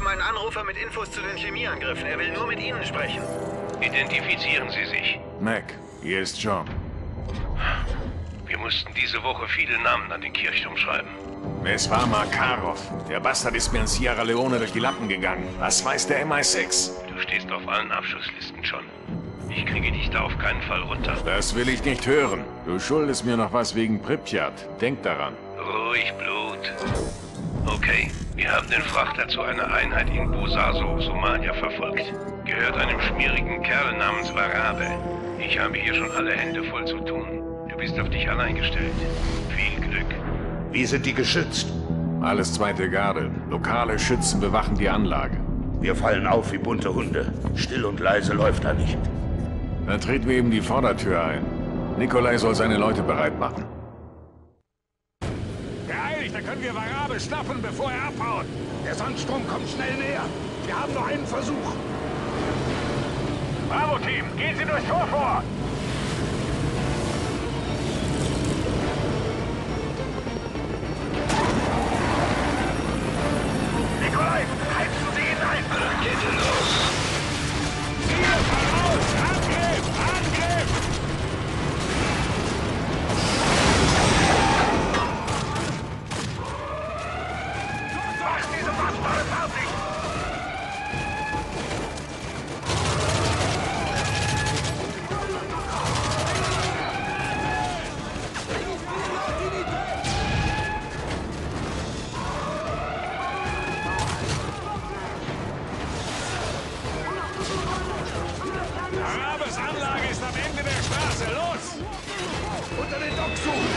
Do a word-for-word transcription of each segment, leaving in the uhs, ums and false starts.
einen Anrufer mit Infos zu den Chemieangriffen. Er will nur mit Ihnen sprechen. Identifizieren Sie sich. Mac, hier ist John. Wir mussten diese Woche viele Namen an den Kirchturm schreiben. Es war Makarov. Der Bastard ist mir in Sierra Leone durch die Lappen gegangen. Was weiß der M I sechs? Du stehst auf allen Abschusslisten schon. Ich kriege dich da auf keinen Fall runter. Das will ich nicht hören. Du schuldest mir noch was wegen Pripyat. Denk daran. Ruhig, Blut. Okay, wir haben den Frachter zu einer Einheit in Bosaso, Somalia, verfolgt. Gehört einem schmierigen Kerl namens Warabe. Ich habe hier schon alle Hände voll zu tun. Du bist auf dich allein gestellt. Viel Glück. Wie sind die geschützt? Alles zweite Garde. Lokale Schützen bewachen die Anlage. Wir fallen auf wie bunte Hunde. Still und leise läuft da nicht. Dann treten wir eben die Vordertür ein. Nikolai soll seine Leute bereit machen. Beeilig, da können wir Warabe schnappen, bevor er abhaut. Der Sandsturm kommt schnell näher. Wir haben noch einen Versuch. Bravo-Team, gehen Sie durchs Tor vor! Nikolai, heizen Sie ihn ein! Rakete los! Ziel voraus! Angriff! Angriff! Mach diese Bastarde fertig! Warabes Anlage ist am Ende der Straße. Los! Unter den Docks suchen!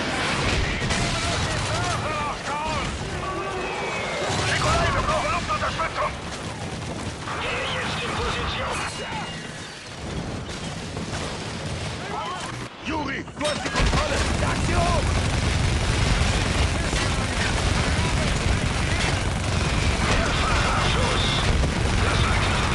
Nikolai, wir brauchen Luftunterstützung! Gehe jetzt in Position! Juri, du hast die Kontrolle! Jag sie hoch! Schuss! Das war klar!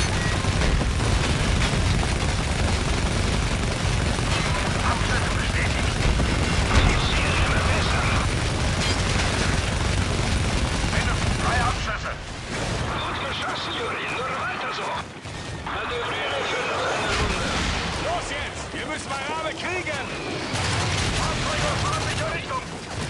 Abschnitte bestätigt! Visiere immer besser! Mindestens drei Abschüsse! Gut geschossen, Juri. Nur weiter so! Manövriere für noch eine Runde! Los jetzt! Wir müssen Warabe kriegen! Fahrzeuge aus feindlicher Richtung!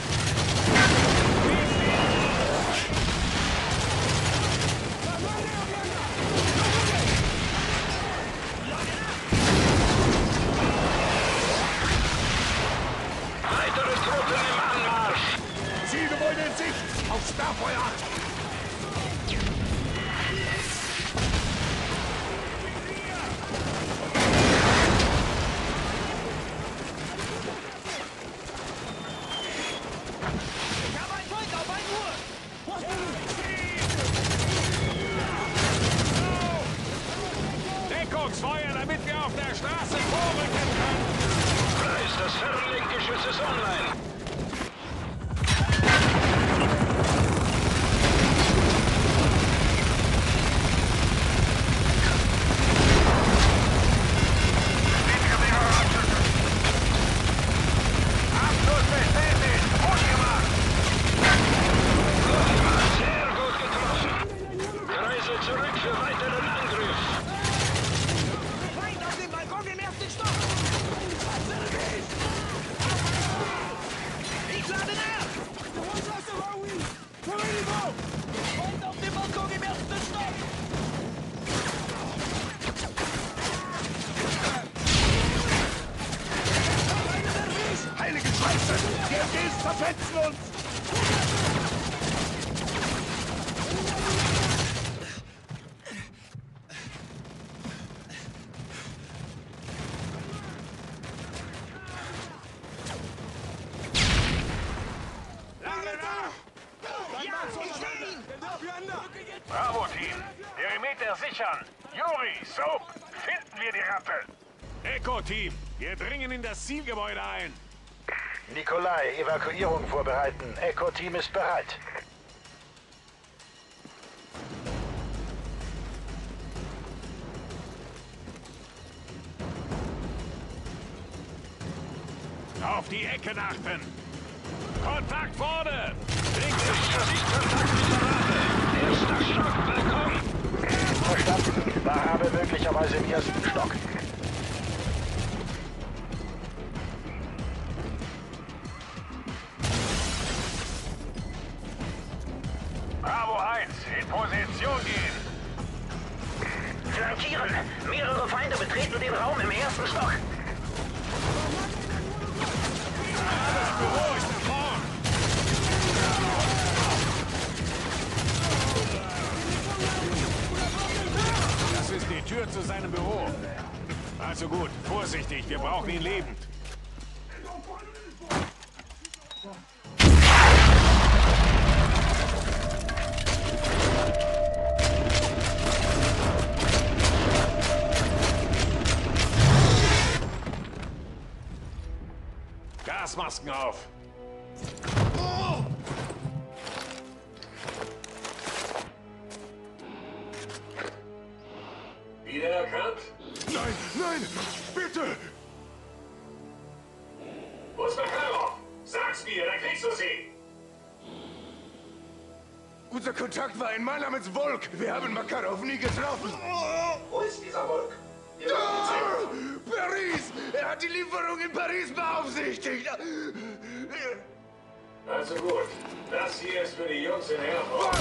Weitere Truppen im Anmarsch! Zielgebäude in Sicht! Auf Sperrfeuer achten! Deckungsfeuer, damit wir auf der Straße vorrücken können! Preis, das Fernlichtgeschütz ist online! Bestätige mehrere Abschüsse! Abschuss bestätigt! Gut gemacht! Gut gemacht, sehr gut getroffen! Kreise zurück für weiteren Angriff! Feind auf dem Balkon im ersten Stock! Ich lade nach! Feind auf dem Balkon im ersten Stock! Heilige Scheiße! Die M Gs zerfetzen uns! Bravo, Team! Perimeter sichern! Juri, Soap! Finden wir die Ratte! Echo-Team! Wir dringen in das Zielgebäude ein! Nikolai, Evakuierung vorbereiten. Echo-Team ist bereit. Auf die Ecken achten! Kontakt vorne! Links ist Sichtkontakt mit der Waffe! Erster Stock, Balkon. Verstanden. Warabe möglicherweise im ersten Stock. Bravo eins, in Position gehen. Flankieren! Mehrere Feinde betreten den Raum im ersten Stock. Das Büro ist da vorn. Das ist die Tür zu seinem Büro. Also gut, vorsichtig, wir brauchen ihn lebend. Gasmasken auf! Wiedererkannt? Nein, nein, bitte! Wo ist Makarov? Sag's mir, dann kriegst du sie! Unser Kontakt war ein Mann namens Volk. Wir haben Makarov nie getroffen. Wo ist dieser Volk? Ah, Paris! Er hat die Lieferung in Paris beaufsichtigt. Also gut, das hier ist für die Jungs in Airport.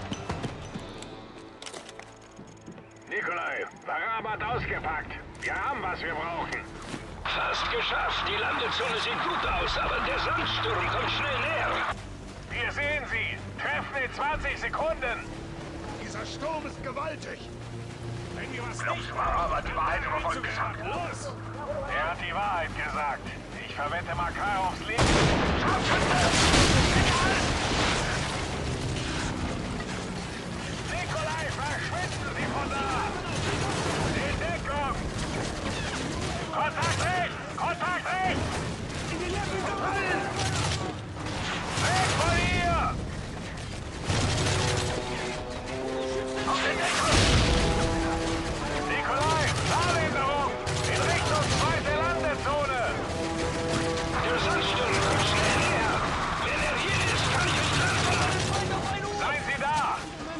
Nikolai, Warabe hat ausgepackt. Wir haben, was wir brauchen. Fast geschafft. Die Landezone sieht gut aus, aber der Sandsturm kommt schnell näher. Wir sehen sie. Treffen in zwanzig Sekunden. Dieser Sturm ist gewaltig. Wenn wir was nicht Warabe hat die Wahrheit über Volk gesagt. Los! Er hat die Wahrheit gesagt. Ich verwette Makarovs Leben. Nikolai, verschwinden Sie von da! In Deckung! Kontakt rechts! Kontakt rechts! In die Lippen gefallen! Weg von hier! Auf den Deckung! Nikolai, Fahrlinderung! In Richtung zweite Landezone! Der Sandsturm kommt schnell näher. Wenn er hier ist, kann ich mich treffen. Seien Sie da!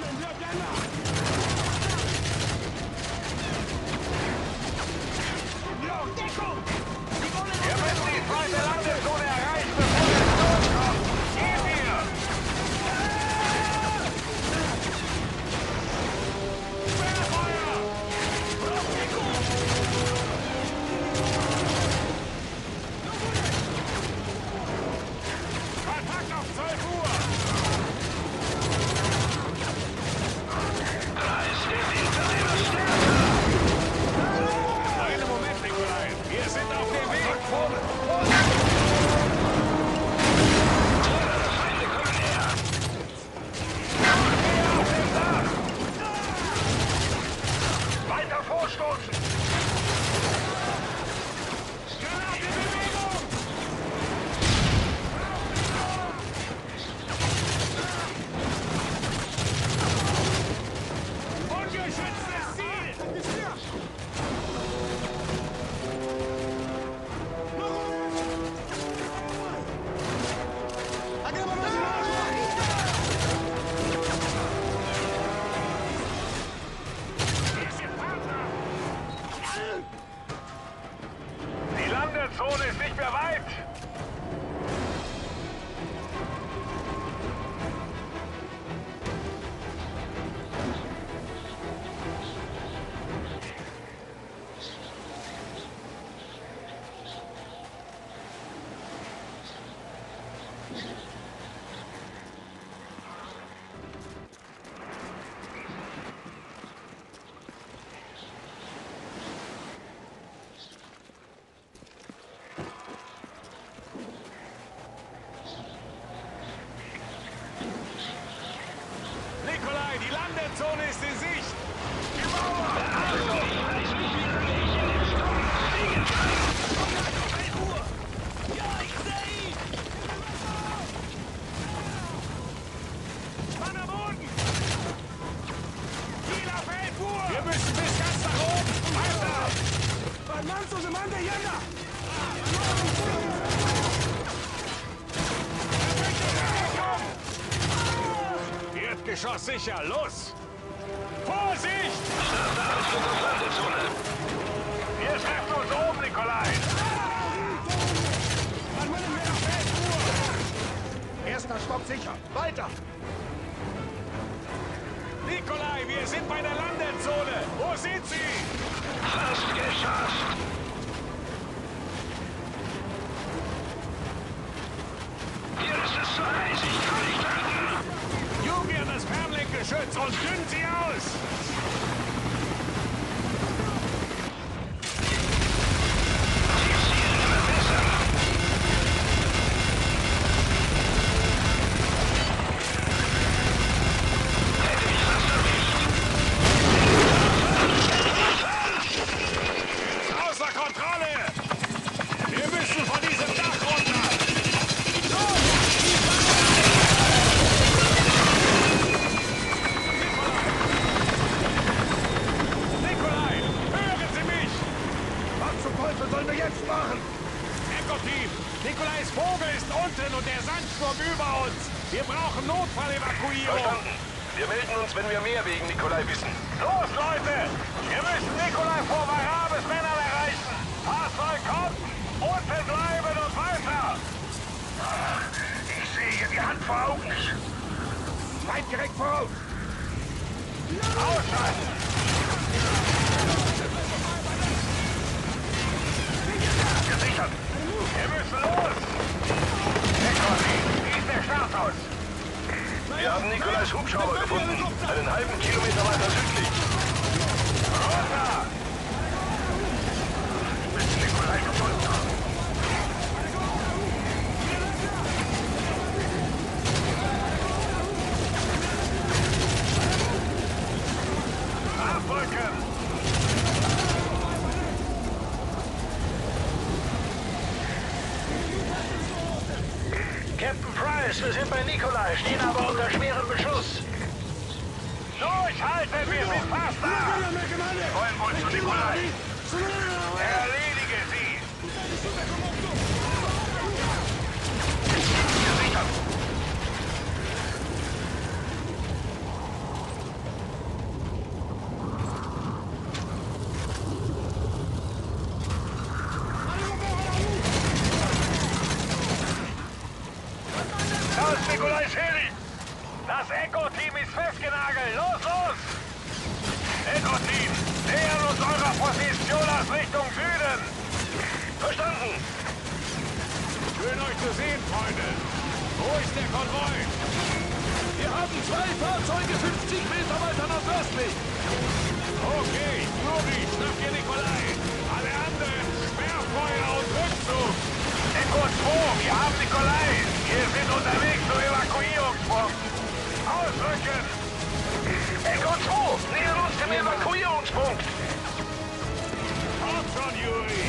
Wir müssen die zweite Landezone erreichen, bevor der Sturm kommt! Gehen wir! Querfeuer! Kontakt auf zwölf Uhr! Da ist der Winter immer stärker. Einen Moment, Nikolai! Wir sind auf dem Weg! Mehrere Feinde kommen näher. Gehe auf dem Dach! Weiter vorstoßen! Granate-Bewegung! Ungeschütztes Ziel! Die Landezone ist nicht mehr weit! Nikolai, die Landezone ist in Sicht! Die Mauer! Achtung, ich weiß nicht, wie lange ich in dem Sturm fliegen kann. Mann am Boden! Ziel auf elf Uhr! Wir müssen bis ganz nach oben! Weiter! Almanzo, se manda yanda! Erdgeschoss sicher. Los! Vorsicht! Wir treffen uns oben, Nikolai. Erster Stopp sicher. Weiter. Nikolai, wir sind bei der Landezone. Wo sind Sie? Fast geschafft. Hier ist es so heiß, ich kann nicht landen. Junge an das Fernlenkgeschütz und dünnt sie aus! Sie zielen immer besser. Hätte ich fast erwischt. Ist außer Kontrolle! Wir müssen von diesem Dach runter! Nikolai, hören Sie mich! Was zum Teufel sollen wir jetzt machen? Echo-Team, Nikolais Vogel ist unten und der Sandsturm über uns. Wir brauchen Notfallevakuierung. Verstanden. Wir melden uns, wenn wir mehr wegen Nikolai wissen. Los, Leute! Wir müssen Nikolai vor Varabes Männern erreichen. Fahrzeug kommt! Unten bleiben und weiter! Ich sehe hier die Hand vor Augen nicht. Weit direkt voraus. Ausschalten! Gesichert. Wir müssen los! Echo-Team, wie ist der Starthaus? Wir haben Nikolais Hubschrauber gefunden. Einen halben Kilometer weiter südlich. Runter! Müssen Nikolai gefunden haben. Abrücken! Captain Price, wir sind bei Nikolai, stehen aber unter schwerem Beschuss. Durchhalten, wir sind fast da! Wir wollen wohl zu Nikolai. Erledige sie! Gesichert. Da ist Nikolais Heli! Das Echo-Team ist festgenagelt! Los, los! Echo-Team, nähern uns eurer Position aus Richtung Süden! Verstanden. Schön euch zu sehen, Freunde. Wo ist der Konvoi? Wir haben zwei Fahrzeuge fünfzig Meter weiter nordöstlich. Okay, Juri, schnapp dir Nikolai. Alle anderen, Sperrfeuer und Rückzug. Echo zwei, wir haben Nikolai! Wir sind unterwegs zum Evakuierungspunkt! Ausrücken! Echo zwei, nähern uns dem Evakuierungspunkt. Kommt schon, Juri.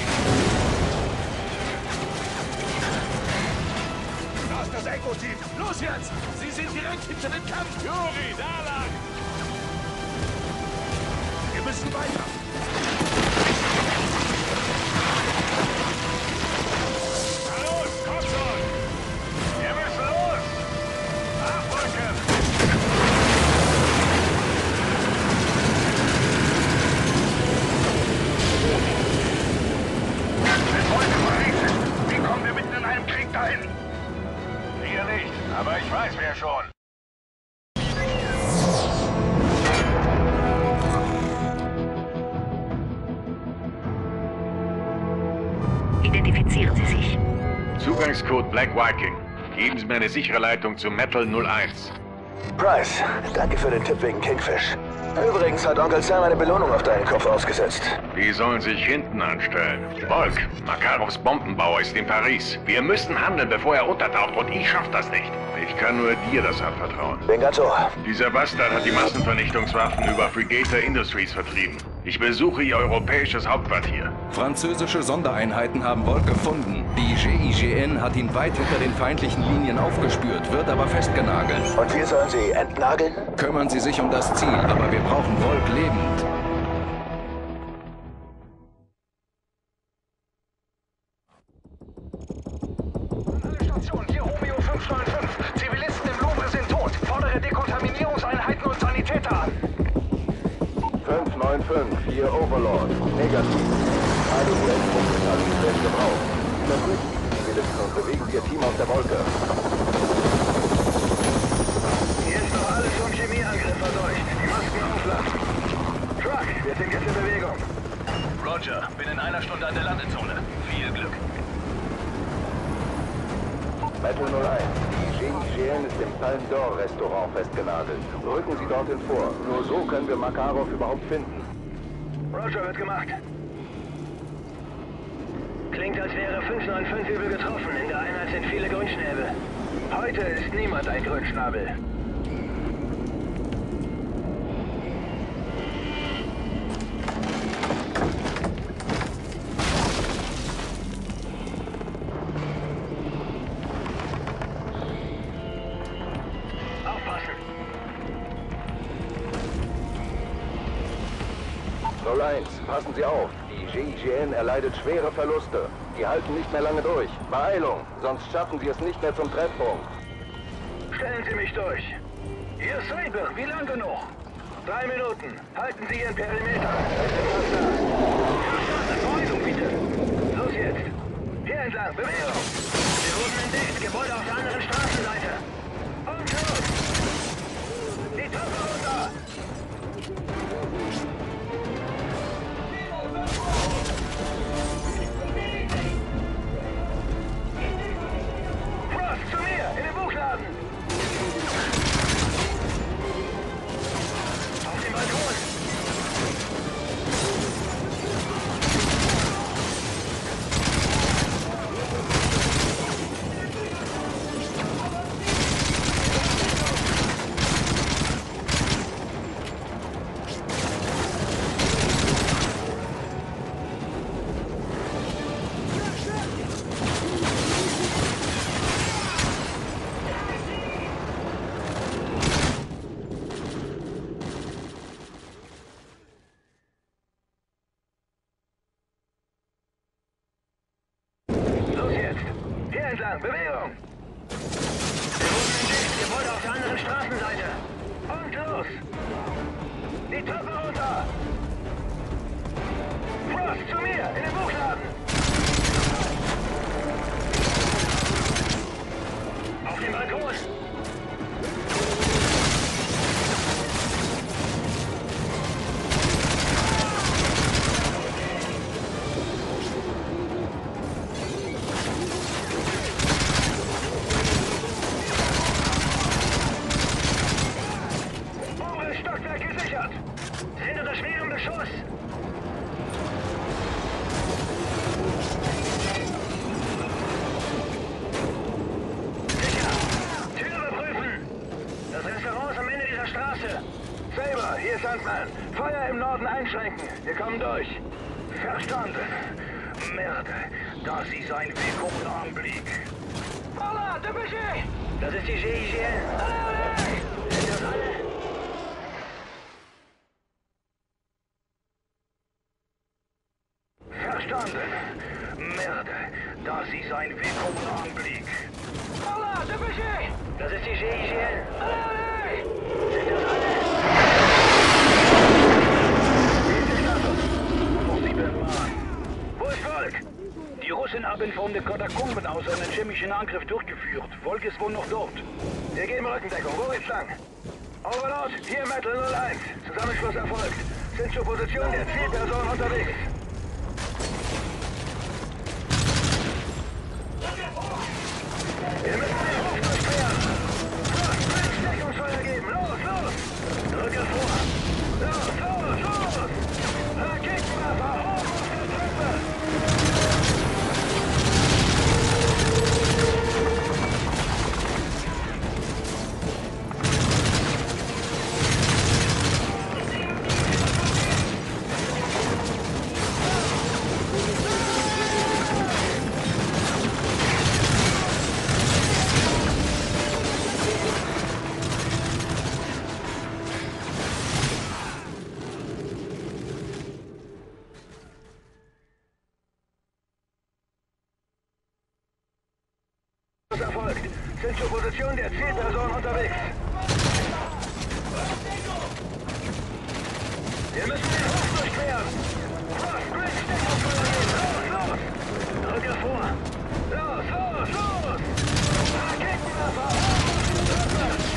Da ist das Echo-Team. Los jetzt! Sie sind direkt hinter dem Kampf. Juri, da lang. Wir müssen weiter. Na los, komm schon! Wir müssen los! Abrücken! Wenn heute Paris ist, wie kommen wir mitten in einem Krieg dahin? Wir nicht, aber ich weiß wer schon. Identifizieren Sie sich. Zugangscode Black Viking. Geben Sie mir eine sichere Leitung zu Metal null eins. Price, danke für den Tipp wegen Kingfish. Übrigens hat Onkel Sam eine Belohnung auf deinen Kopf ausgesetzt. Die sollen sich hinten anstellen. Volk, Makarovs Bombenbauer ist in Paris. Wir müssen handeln, bevor er untertaucht und ich schaff das nicht. Ich kann nur dir das anvertrauen. Bin ganz ohr. Dieser Bastard hat die Massenvernichtungswaffen über Frigator Industries vertrieben. Ich besuche ihr europäisches Hauptquartier. Französische Sondereinheiten haben Volk gefunden. Die G I G N hat ihn weit hinter den feindlichen Linien aufgespürt, wird aber festgenagelt. Und wir sollen sie entnageln? Kümmern Sie sich um das Ziel, aber wir brauchen Volk lebend. Station, hier Romeo fünf neun fünf. Zivilisten im Louvre sind tot. Fordere Dekontaminierungseinheiten fünf neun fünf, hier Overlord. Negativ. Alle U S-Punkte haben die Welt gebraucht. Überprüfen die Zivilisten und bewegen Sie Ihr Team aus der Wolke. Hier ist noch alles vom Chemieangriff verseucht. Die Masken auflassen. Truck, wir sind jetzt in Bewegung. Roger, bin in einer Stunde an der Landezone. Viel Glück. Metal null eins, die G I G N ist im Palme d'Or Restaurant festgenagelt. Rücken Sie dorthin vor. Nur so können wir Makarov überhaupt finden. Roger, wird gemacht. Klingt, als wäre fünf neun fünf übel getroffen. In der Einheit sind viele Grünschnäbel. Heute ist niemand ein Grünschnabel. null eins, passen Sie auf. Die G I G N erleidet schwere Verluste. Die halten nicht mehr lange durch. Beeilung, sonst schaffen Sie es nicht mehr zum Treffpunkt. Stellen Sie mich durch. Hier ist Saber, wie lang genug? Drei Minuten. Halten Sie Ihren Perimeter. Wir sind fast da. Ja, Bewegung, bitte. Los jetzt. Hier entlang, Bewegung. Wir wurden entdeckt. Gebäude auf der anderen Straßenseite. Und los. Die Treppe runter. Frost, zu mir, in den Buchladen. Auf den Balkon. Bewegung! Wir wurden entdeckt. Gebäude auf der anderen Straßenseite. Und los! Die Treppe runter! Frost, zu mir! In den Buchladen! Auf den Balkon! Sind unter schwerem Beschuss! Sicher! Tür überprüfen! Das Restaurant ist am Ende dieser Straße! Saber, hier ist Sandman! Feuer im Norden einschränken! Wir kommen durch! Verstanden! Merde! Da Sie sein willkommener Anblick! Hola, der Budget! Das ist die G I G N! Alle, alle! Sind das alle? Verstanden. Merde, da Sie sein willkommener Anblick. Hola, der Budget! Das ist die G I G N. Alle, alle! Sind das alle? Wie ist der Status? Noch sieben Mann. Wo ist Volk? Die Russen haben von den Katakomben aus einen chemischen Angriff durchgeführt. Volk ist wohl noch dort. Wir geben Rückendeckung. Wo geht's lang? Overlord, hier Metal null eins. Zusammenschluss erfolgt. Sind zur Position der Zielperson unterwegs. Wir müssen den Hof durchqueren! Frost, Bricks, Deckungsfeuer geben! Los, los! Drücke vor! Los, los, los! Raketenwerfer, hoch auf der Treppe! Erfolgt. Sind zur Position der Zielperson unterwegs. Wir müssen den Hof durchqueren! Frost, Grid, Steckauffüller gehen! Los, los! Drücke vor! Los, los, los! Raketenwerfer! Rückwärts!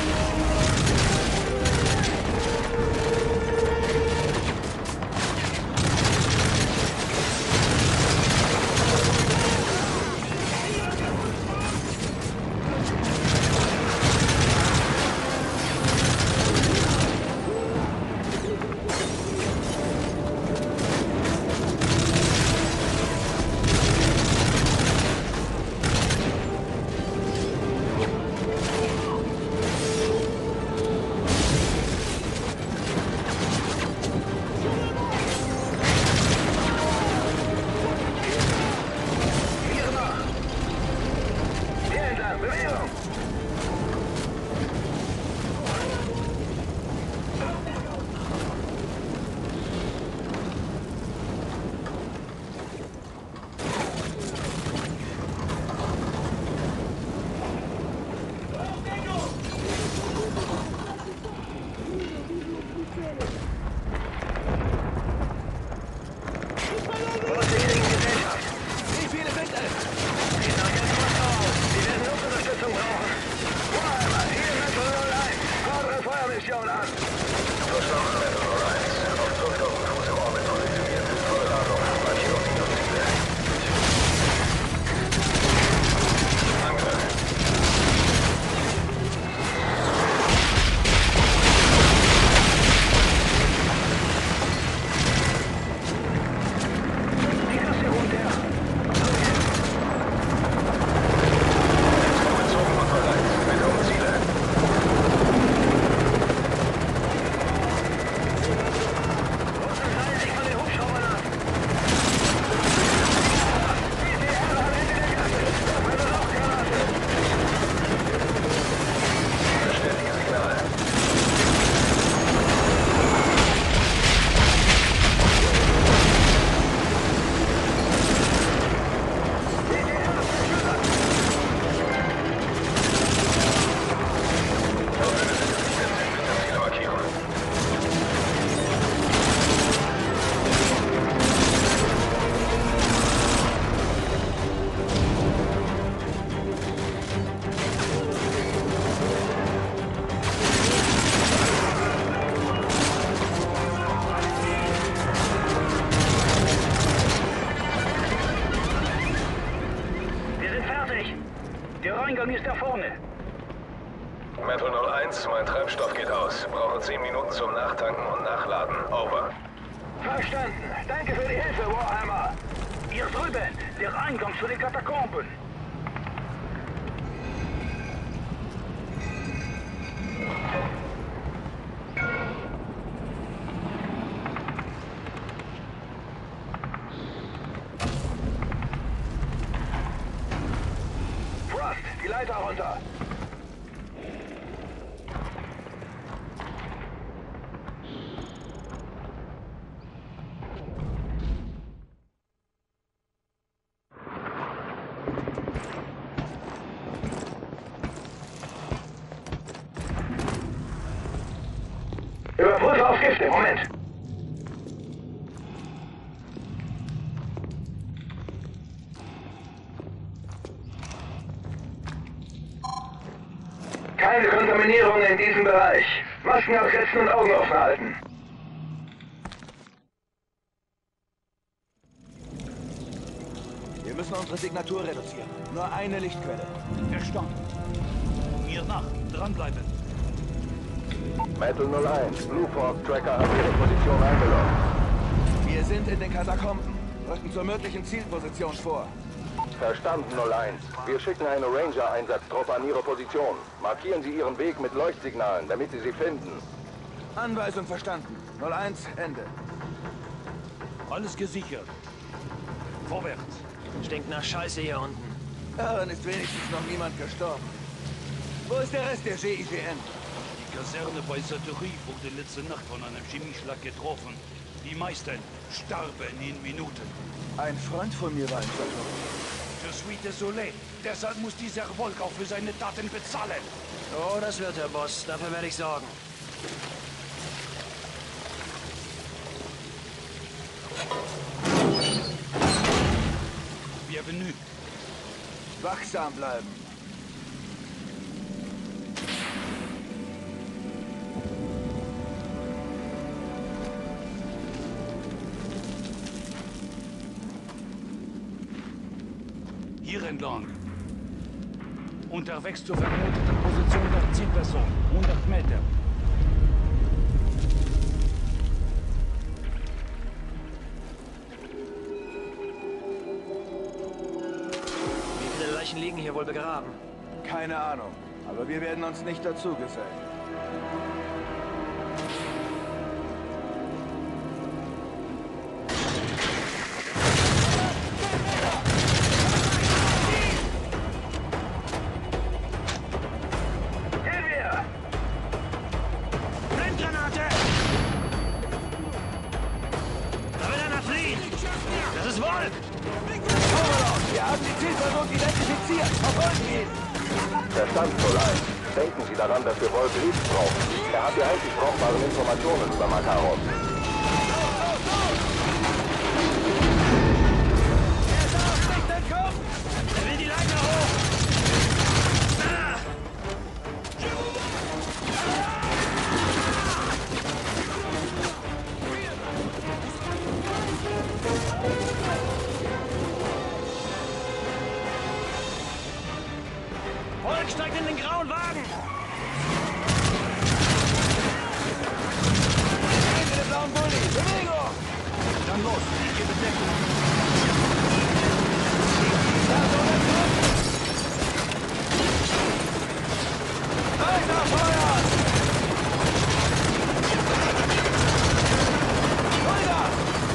Der Eingang ist da vorne. Metal null eins, mein Treibstoff geht aus. Brauche zehn Minuten zum Nachtanken und Nachladen. Over. Verstanden. Danke für die Hilfe, Warhammer. Hier drüben, der Eingang zu den Katakomben. Frost, die Leiter runter. Überprüfe auf Gifte. Moment. Keine Kontaminierung in diesem Bereich. Masken aufsetzen und Augen offen halten. Wir müssen unsere Signatur reduzieren. Nur eine Lichtquelle. Verstanden. Mir nach. Dranbleiben. Metal null eins, Blue Force Tracker hat ihre Position eingeloggt. Wir sind in den Katakomben. Rücken zur möglichen Zielposition vor. Verstanden, null eins. Wir schicken eine Ranger-Einsatztruppe an Ihre Position. Markieren Sie Ihren Weg mit Leuchtsignalen, damit Sie sie finden. Anweisung verstanden. null eins, Ende. Alles gesichert. Vorwärts. Stinkt nach Scheiße hier unten. Daran ist wenigstens noch niemand gestorben. Wo ist der Rest der G I G N? Die Kaserne bei Satterie wurde letzte Nacht von einem Chemieschlag getroffen. Die meisten starben in Minuten. Ein Freund von mir war in Satterie. Je suis désolé. Deshalb muss dieser Volk auch für seine Taten bezahlen. Oh, das wird er, Boss. Dafür werde ich sorgen. Bienvenue. Wachsam bleiben. Hier entlang. Unterwegs zur vermuteten Position der Zielperson. hundert Meter. Wie viele Leichen liegen hier wohl begraben? Keine Ahnung, aber wir werden uns nicht dazu gesellen. Wir haben die Zielperson identifiziert. Verfolgen ihn! Verstand null eins. Denken Sie daran, dass wir Wolf Leads brauchen. Er hat die einzig brauchbaren Informationen über Makarov. Er darf nicht entkommen! Er will die Leiter hoch! Ah! Volk steigt in den grauen Wagen! Gegen den blauen Bulli! Bewegung! Dann los, ich gebe Deckung. Weiter feuern! Vollgas!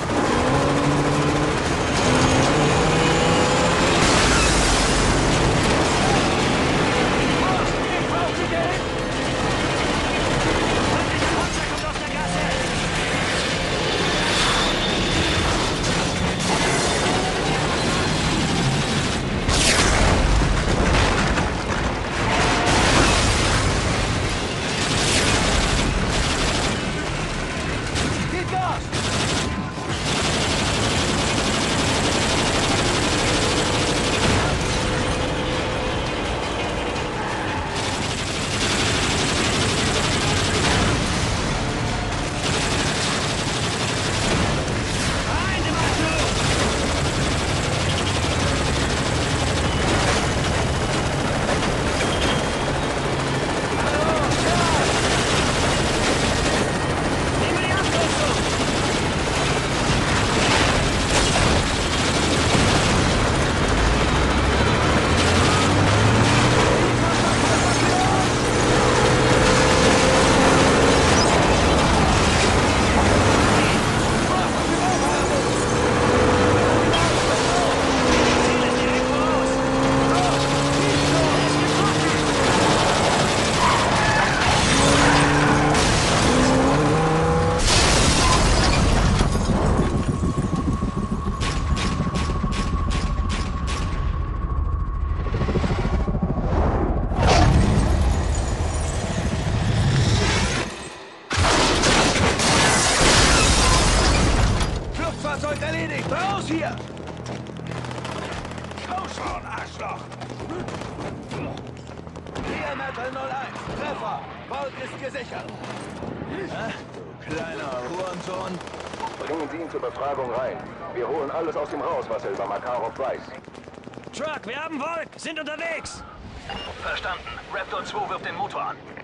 Flugzeug erledigt! Raus hier! Komm schon, Arschloch! Hier, Metal null eins. Treffer! Volk ist gesichert! Hä? Du kleiner Hurensohn! Bringen Sie ihn zur Befragung rein. Wir holen alles aus ihm raus, was er über Makarov weiß. Truck, wir haben Volk! Sind unterwegs! Verstanden. Raptor zwei wirft den Motor an.